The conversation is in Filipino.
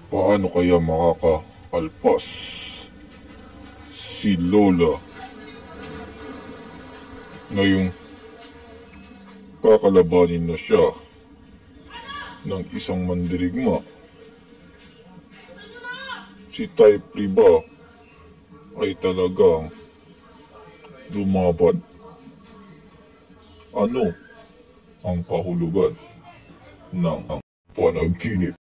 Paano kaya makakaalpas si Lola ngayong kakalabanin na siya ng isang mandirigma? Si Type 3 ba ay talagang lumaban? Ano ang kahulugan ng panaginip?